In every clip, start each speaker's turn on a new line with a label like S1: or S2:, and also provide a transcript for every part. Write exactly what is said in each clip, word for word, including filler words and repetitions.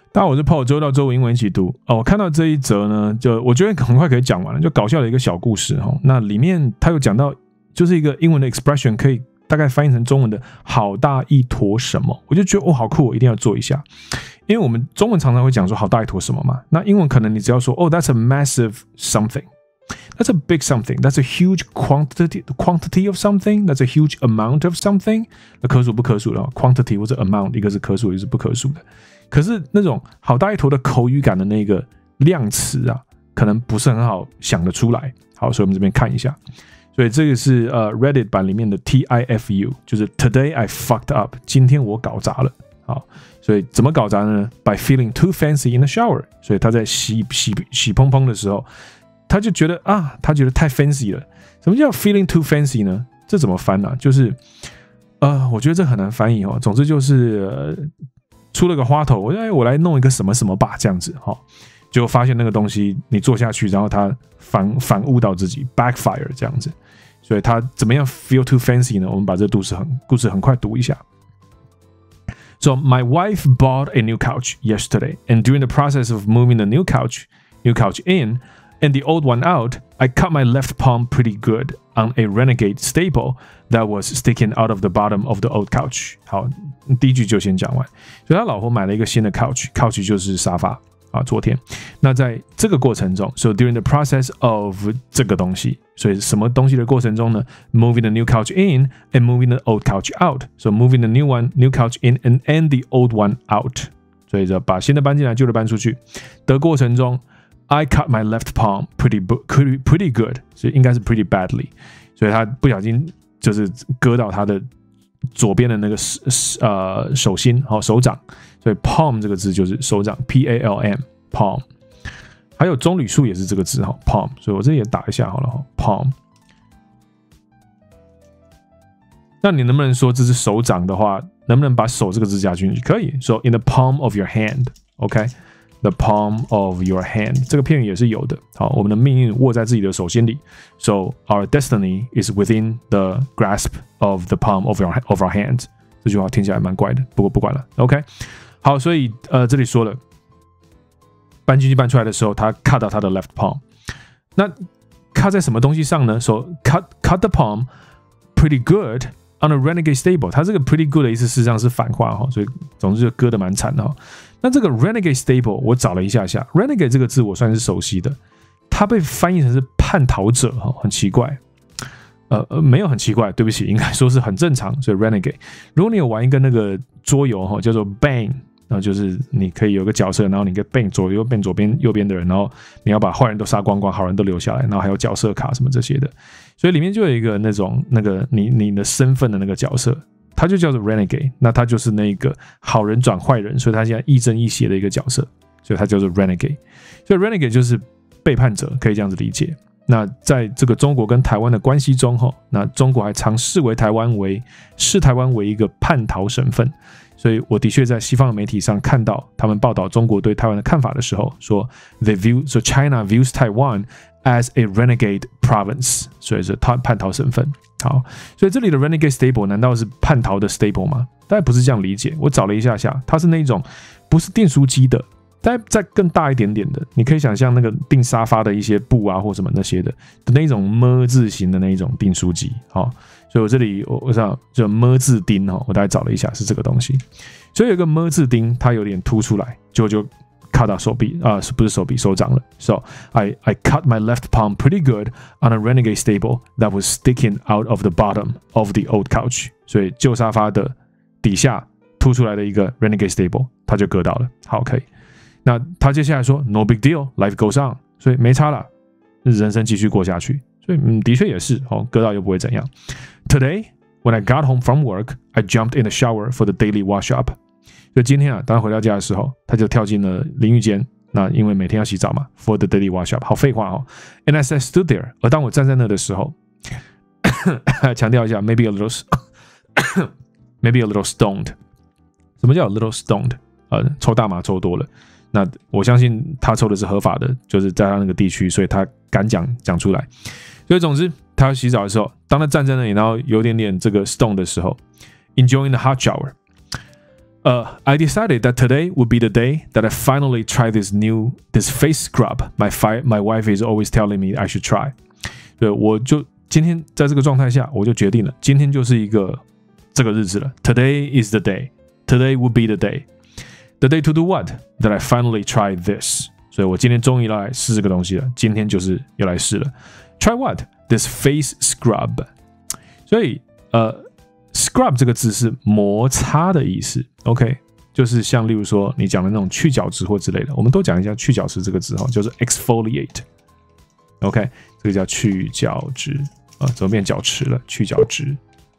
S1: 大家好，我是 Paul， 周到周五英文一起读哦。我看到这一则呢，就我觉得很快可以讲完了，就搞笑的一个小故事哈。那里面他有讲到，就是一个英文的 expression 可以大概翻译成中文的“好大一坨什么”，我就觉得哦，好酷，我一定要做一下。因为我们中文常常会讲说“好大一坨什么”嘛，那英文可能你只要说哦 ，that's a massive something。That's a big something. That's a huge quantity quantity of something. That's a huge amount of something. 那可数不可数的 quantity 或者 amount， 一个是可数，一个是不可数的。可是那种好大一坨的口语感的那个量词啊，可能不是很好想得出来。好，所以我们这边看一下。所以这个是呃 Reddit 版里面的 T I F U， 就是 Today I fucked up， 今天我搞砸了。好，所以怎么搞砸呢 ？By feeling too fancy in the shower。所以他在洗洗洗砰砰的时候。他就觉得啊，他觉得太 fancy 了。什么叫 feeling too fancy 呢？这怎么翻呢、啊？就是呃，我觉得这很难翻译哦。总之就是、呃、出了个花头，我哎，我来弄一个什么什么吧，这样子哈、哦。结果发现那个东西你做下去，然后它反反误到自己 ，backfire 这样子。所以他怎么样 feel too fancy 呢？我们把这故事很故事很快读一下。So my wife bought a new couch yesterday, and during the process of moving the new couch, new couch in.And the old one out, I cut my left palm pretty good on a Renegade staple that was sticking out of the bottom of the old couch. 好，第一句就先讲完。所以他老婆买了一个新的 couch，couch 就是沙发啊，昨天。那在这个过程中 ，so during the process of 这个东西，所以什么东西的过程中呢 ？Moving the new couch in and moving the old couch out. So moving the new one, new couch in and and the old one out. 所以就把新的搬进来，旧的搬出去的过程中。I cut my left palm pretty pretty pretty good， 所以应该是 pretty badly， 所以他不小心就是割到他的左边的那个呃手心，好手掌，所以 palm 这个字就是手掌 ，P A L M palm， 还有棕榈树也是这个字哈 palm， 所以我这里也打一下好了哈 palm。那你能不能说这是手掌的话，能不能把手这个字加进去？可以，说 in the palm of your hand，OK。The palm of your hand， 这个片语也是有的。好，我们的命运握在自己的手心里。So our destiny is within the grasp of the palm of our of our hands。这句话听起来蛮怪的，不过不管了。OK， 好，所以呃这里说了，搬进去搬出来的时候，他 cut 到他的 left palm。那 cut 在什么东西上呢 ？So cut cut the palm pretty good。On a renegade stable， 它这个 pretty good 的意思事实上是反话哈，所以总之就割得蛮惨的哈。那这个 renegade stable 我找了一下下 ，renegade 这个字我算是熟悉的，它被翻译成是叛逃者哈，很奇怪。呃呃，没有很奇怪，对不起，应该说是很正常。所以 renegade， 如果你有玩一个那个桌游哈，叫做 Bang， 然后就是你可以有个角色，然后你可以 Bang 左右 Bang 左边右边的人，然后你要把坏人都杀光光，好人都留下来，然后还有角色卡什么这些的。所以里面就有一个那种那个你你的身份的那个角色，他就叫做 Renegade， 那他就是那个好人转坏人，所以他现在亦正亦邪的一个角色，所以他叫做 Renegade。所以 Renegade 就是背叛者，可以这样子理解。那在这个中国跟台湾的关系中，那中国还常视为台湾为视台湾为一个叛逃省份。所以我的确在西方的媒体上看到他们报道中国对台湾的看法的时候，说 They view so China views Taiwan as a renegade province， 所以是叛逃省份。好，所以这里的 renegade stable 难道是叛逃的 stable 吗？当然不是这样理解。我找了一下下，它是那种不是订书机的，但再更大一点点的，你可以想象那个订沙发的一些布啊或什么那些的的那种么字形的那一种订书机。好，所以我这里我我知道就么字钉哈，我大概找了一下是这个东西。所以有一个么字钉，它有点凸出来，就就 cut 到手臂啊、呃，不是手臂手掌了。So I I cut my left palm pretty good on a renegade stable that was sticking out of the bottom of the old couch。所以旧沙发的底下凸出来的一个 renegade stable， 它就割到了。好，可以。那他接下来说 No big deal, life goes on， 所以没差了，人生继续过下去。所以嗯，的确也是哦，割到又不会怎样。Today, when I got home from work, I jumped in the shower for the daily wash up。所以今天啊，当他回到家的时候，他就跳进了淋浴间。那因为每天要洗澡嘛 ，for the daily wash up， 好废话哦。And as I stood there， 而当我站在那的时候，强调一下 ，maybe a little, maybe a little stoned。什么叫 a little stoned？ 呃，抽大麻抽多了。那我相信他抽的是合法的，就是在他那个地区，所以他敢讲讲出来。所以总之，他要洗澡的时候，当他站在那里，然后有点点这个 stone 的时候 ，enjoying the hot shower。 Uh, I decided that today would be the day that I finally try this new this face scrub. My fi my wife is always telling me I should try. 对，我就今天在这个状态下，我就决定了，今天就是一个这个日子了。Today is the day. Today would be the day. The day to do what? That I finally try this. 所以我今天终于来试这个东西了。今天就是要来试了。Try what? This face scrub. 所以呃。Scrub 这个字是摩擦的意思 ，OK， 就是像例如说你讲的那种去角质或之类的，我们都讲一下去角质这个字哈，就是 exfoliate，OK， 这个叫去角质啊，怎么变角质了？去角质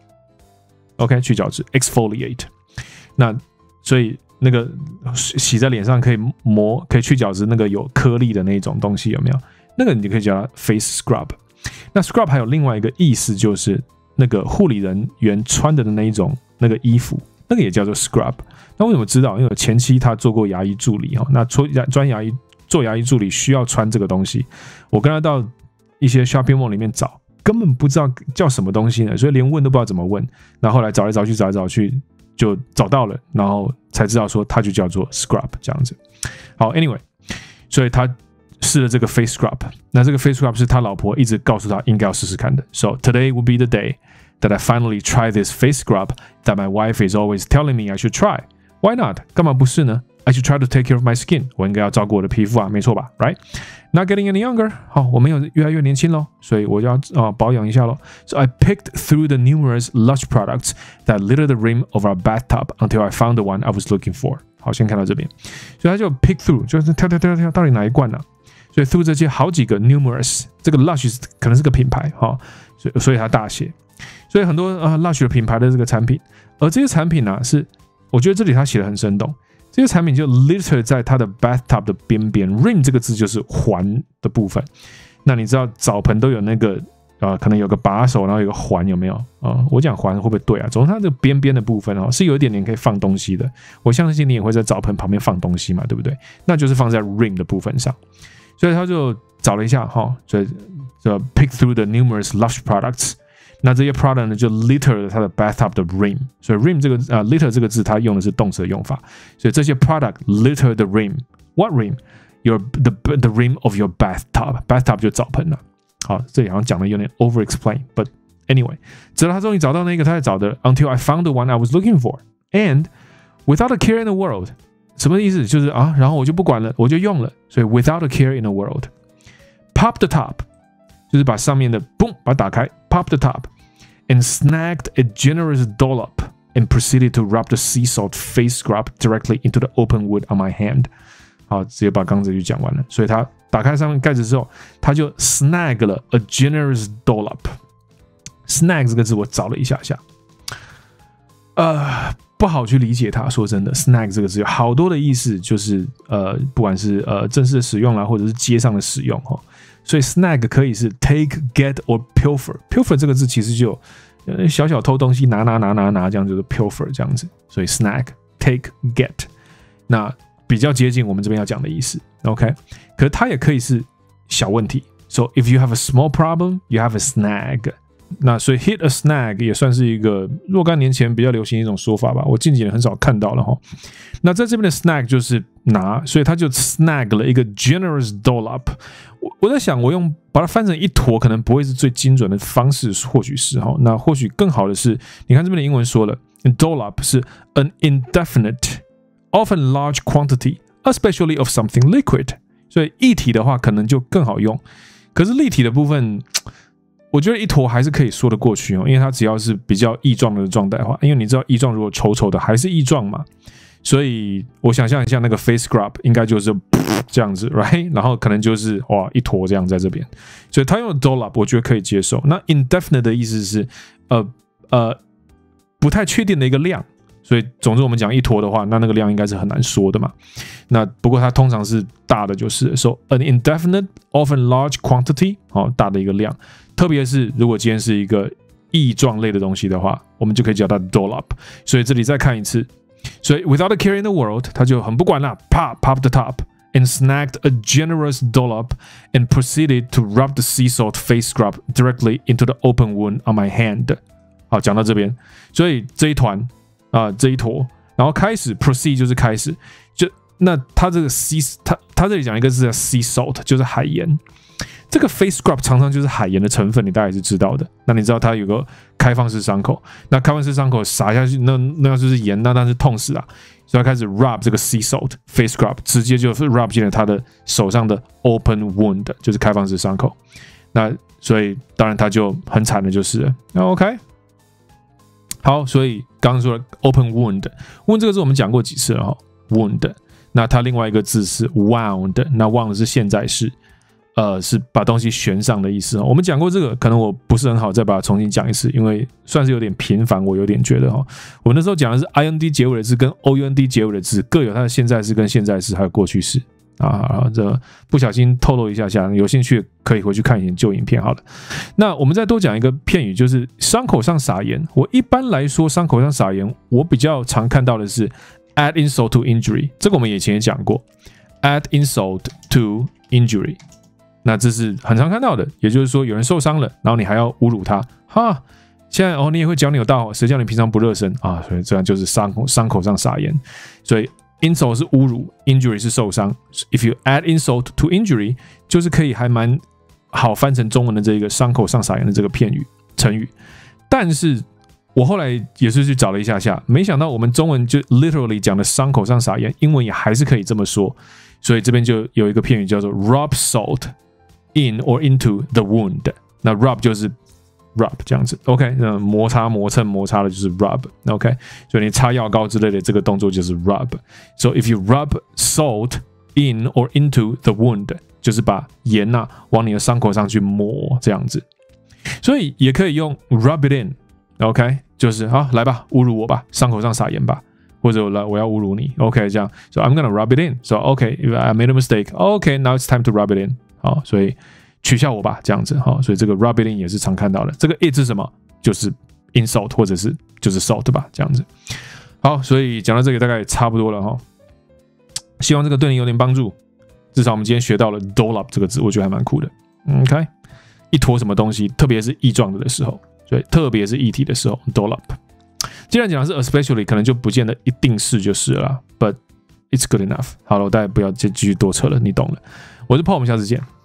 S1: ，OK， 去角质 exfoliate， 那所以那个洗在脸上可以磨，可以去角质，那个有颗粒的那种东西有没有？那个你就可以叫它 face scrub。那 scrub 还有另外一个意思就是。那个护理人员穿的那一种那个衣服，那个也叫做 scrub。那为什么知道？因为我前妻她做过牙医助理哈，那专牙医做牙医助理需要穿这个东西。我跟她到一些 shopping mall 里面找，根本不知道叫什么东西呢，所以连问都不知道怎么问。然后后来找来找去找来找去就找到了，然后才知道说它就叫做 scrub 这样子。好 ，anyway， 所以他试了这个 face scrub， 那这个 face scrub 是他老婆一直告诉他应该要试试看的。So today will be the day that I finally try this face scrub that my wife is always telling me I should try. Why not? 干嘛不是呢 ？I should try to take care of my skin. 我应该要照顾我的皮肤啊，没错吧 ？Right? Not getting any younger. 好，我没有越来越年轻咯，所以我要啊、呃、保养一下咯。So I picked through the numerous Lush products that littered the rim of our bathtub until I found the one I was looking for. 好，先看到这边，所以他就 pick through， 就是挑挑挑挑，到底哪一罐呢、啊？所以 through 这些好几个 numerous， 这个 Lush 可能是个品牌哈、哦，所以所以它大写，所以很多啊、呃、Lush 的品牌的这个产品，而这些产品呢、啊、是，我觉得这里他写的很生动，这些产品就 litter 在它的 bathtub 的边边 ，rim 这个字就是环的部分，那你知道澡盆都有那个啊、呃，可能有个把手，然后有个环有没有啊、呃？我讲环会不会对啊？总之它这个边边的部分哦，是有一点点可以放东西的，我相信你也会在澡盆旁边放东西嘛，对不对？那就是放在 rim 的部分上。所以他就找了一下哈，所以就 pick through the numerous Lush products。那这些 product 呢，就 litter 了它的 bathtub 的 rim。所以 rim 这个啊、呃、litter 这个字，它用的是动词用法。所以这些 product litter the rim。What rim? Your the the rim of your bathtub. Bathtub 就澡盆了。好，这里好像讲的有点 over explain，but anyway， 直到他终于找到那个他在找的 ，until I found the one I was looking for, and without a care in the world。什么意思？就是啊，然后我就不管了，我就用了。所以 without a care in the world, pop the top， 就是把上面的嘣把它打开 ，pop the top, and snagged a generous dollop and proceeded to rub the sea salt face scrub directly into the open wound on my hand。好，直接把刚才就讲完了。所以他打开上面盖子之后，他就 snag 了 a generous dollop。snag 这个字我找了一下下，呃。不好去理解它，说真的 ，snag 这个字有好多的意思，就是呃，不管是呃正式的使用啦，或者是街上的使用哈。所以 snag 可以是 take, get or pilfer。pilfer 这个字其实就呃小小偷东西，拿拿拿拿拿这样就是 pilfer 这样子。所以 snag, take, get， 那比较接近我们这边要讲的意思。OK， 可是它也可以是小问题。So if you have a small problem, you have a snag。那所以 hit a snag 也算是一个若干年前比较流行的一种说法吧，我近几年很少看到了哈。那在这边的 snag 就是拿，所以他就 snag 了一个 generous dollop。我我在想，我用把它翻成一坨，可能不会是最精准的方式，或许是哈。那或许更好的是，你看这边的英文说了 ，dollop 是 an indefinite, often large quantity, especially of something liquid。所以液体的话可能就更好用，可是立体的部分。我觉得一坨还是可以说得过去哦，因为它只要是比较液状的状态的话，因为你知道液状如果稠稠的还是液状嘛，所以我想象一下那个 face scrub 应该就是这样子 ，right？ 然后可能就是哇一坨这样在这边，所以他用 dollop 我觉得可以接受。那 indefinite 的意思是呃呃不太确定的一个量，所以总之我们讲一坨的话，那那个量应该是很难说的嘛。那不过它通常是大的，就是 so an indefinite, often large quantity， 哦，大的一个量。特别是如果今天是一个液状类的东西的话，我们就可以叫它 dollop。所以这里再看一次，所以 without a care in the world， 他就很不管啦 ，pop pop the top and snagged a generous dollop and proceeded to rub the sea salt face scrub directly into the open wound on my hand。好，讲到这边，所以这一团啊、呃，这一坨，然然后开始 proceed 就是开始，就那它这个 sea 它它这里讲一个字叫 sea salt 就是海盐。这个 face scrub 常常就是海盐的成分，你大概是知道的。那你知道它有个开放式伤口，那开放式伤口撒下去，那那就是盐，那那是痛死啊！所以他开始 rub 这个 sea salt face scrub， 直接就 rub 进了他的手上的 open wound， 就是开放式伤口。那所以当然他就很惨的，就是了。那 OK， 好，所以刚刚说的 open wound，wound 这个字我们讲过几次了哈 ，wound。那它另外一个字是 wound， 那 wound 是现在式。呃，是把东西旋上的意思。我们讲过这个，可能我不是很好再把它重新讲一次，因为算是有点频繁，我有点觉得哈。我那时候讲的是 ing 结尾的字跟 ound 结尾的字各有它的现在式跟现在式还有过去式啊。这不小心透露一下下，有兴趣可以回去看一眼旧影片好了。那我们再多讲一个片语，就是伤口上撒盐。我一般来说伤口上撒盐，我比较常看到的是 add insult to injury， 这个我们以前也讲过 ，add insult to injury。那这是很常看到的，也就是说有人受伤了，然后你还要侮辱他，哈，现在哦你也会脚扭到，谁叫你平常不热身啊？所以这样就是伤口伤口上撒盐，所以 insult 是侮辱 ，injury 是受伤。If you add insult to injury， 就是可以还蛮好翻成中文的这个伤口上撒盐的这个片语成语。但是我后来也是去找了一下下，没想到我们中文就 literally 讲的伤口上撒盐，英文也还是可以这么说，所以这边就有一个片语叫做 rub salt。in or into the wound， 那 rub 就是 rub 这样子 ，OK， 那摩擦、磨蹭、摩擦的就是 rub，OK， 所以你擦药膏之类的这个动作就是 rub。So if you rub salt in or into the wound， 就是把盐呐、啊、往你的伤口上去抹这样子，所以也可以用 rub it in，OK， 就是好来吧，侮辱我吧，伤口上撒盐吧。或者我要侮辱你 ，OK， 这样 ，So I'm gonna rub it in，So OK，if I made a mistake，OK，now it's time to rub it in。好，所以取笑我吧，这样子。好，所以这个 rub it in 也是常看到的。这个 it 是什么？就是 insult 或者是就是 salt 吧，这样子。好，所以讲到这个大概也差不多了哈。希望这个对你有点帮助。至少我们今天学到了 dollop 这个字，我觉得还蛮酷的。OK， 一坨什么东西，特别是液状的时候，所以特别是液体的时候 dollop。既然讲的是 especially， 可能就不见得一定是就是了啦 ，but it's good enough。好了，我大家不要继续多扯了，你懂了。我是Paul，我们下次见。